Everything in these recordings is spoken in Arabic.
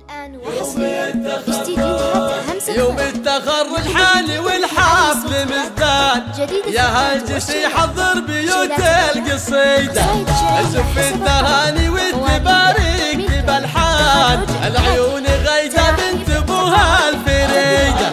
الآن وحصريا استديوهات همسة يوم التخرج حالي والحفل مزداد، يا هاجسي حضر بيوت القصيدة، زف التهاني والتباريك بالحان، العيون غيدة بنت ابوها الفريدة،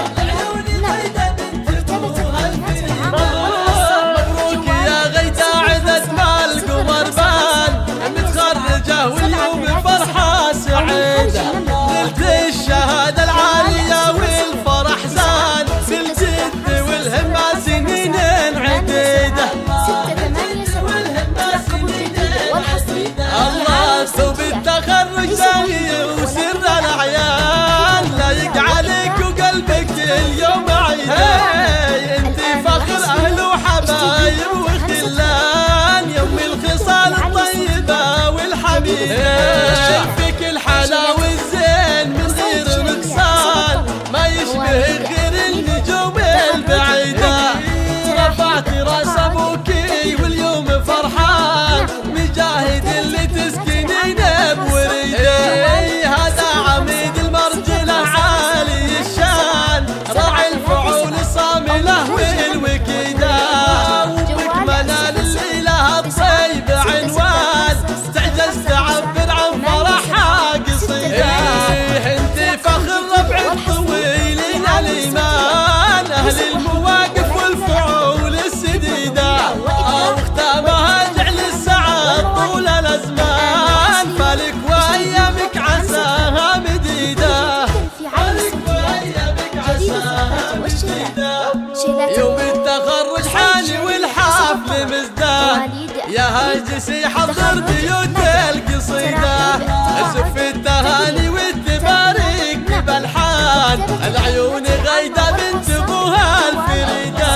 مبروك يا غيدة عدد ما القمر بان، متخرجة واليوم فرحة سعيدة، ليلة الشهادة العالية والفرح زان، بالجد والهمة سنين عديدة، الله ثوب التخرج زاهي وسر الأعيان، لا يجعلك وقلبك اليوم عيان، انتي فخر أهل وحبايب وخلان، يوم الخصال الطيبة والحبيبة، فيك الحلا والزين من غير نقصان، ما يشبه غير النجوم البعيدة، رفعت راس أبوكي واليوم فرحان، مجاهد اللي تسكنين بوريده، هذا عميد المرجلة عالي الشان، راعي الفعول الصاملة والوكيدة، وبك منال الإله الطيب عنوان، تعجز تعبر عن فرحها قصيدة، انت فخر ربع الطويلين الإيمان، أهل المواقف والفعول السديدة، واختامها جعل السعاد طول الأزمان، فالك وأيامك عساها مديدة، فالك وأيامك عساها مديدة، يوم التخرج حالي والحفل مزداد، يا هاجسي حضر بيوت القصيدة، زف التهاني والتباريك بالحان، العيون غيدة بنت ابوها الفريدة،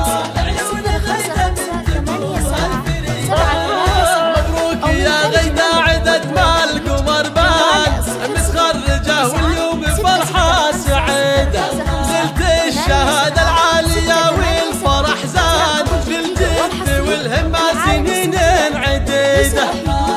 مبروك يا غيدة عدد ما القمر بان، متخرجة واليوم فرحة سعيدة، ليلة الشهادة العالية والفرح زان، بالجد والهمة سنين عديدة،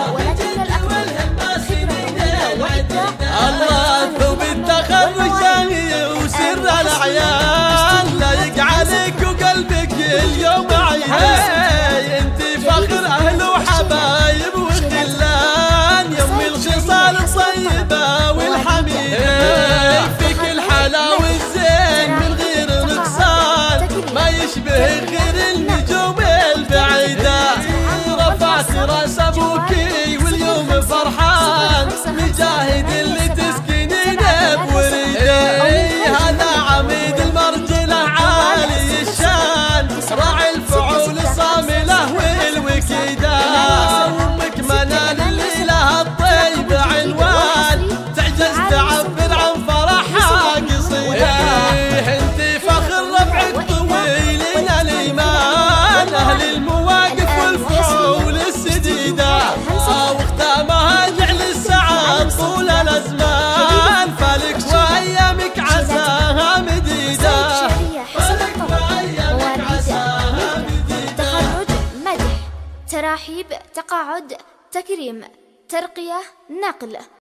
الله ثوب التخرج زاهي وسر الأعيان، لا يجعلك وقلبك اليوم عيان، انتي فخر أهل وحبايب وخلان، يوم الخصال الطيبة والحميدة، فيك الحلا والزين من غير نقصان، ما يشبه غير النجوم البعيدة، رفعت راس أبوكي واليوم فرحان، مجاهد اللي تسكنين بوريده، هذا عميد المرجلة عالي الشان، راعي الفعول الصاملة والوكيدة، وامك منال الإله الطيب عنوان، تعجز تعبر عن فرحها قصيدة، انتي فخر ربعك طويلين الإيمان، أهل المواقف والفعول السديدة، واختامها جعل السعاد طول الأزمان، فالك وأيامك عساها مديدة، فالك وأيامك عساها مديدة، تخرج، مدح، تراحيب، تقاعد، تكريم، ترقية، نقل.